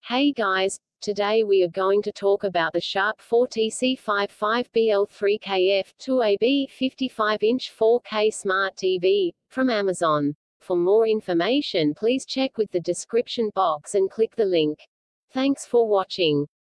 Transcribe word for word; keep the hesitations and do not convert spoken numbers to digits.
Hey guys, today we are going to talk about the Sharp forty C fifty-five B L three K F two A B fifty-five inch four K Smart T V, from Amazon. For more information please check with the description box and click the link. Thanks for watching.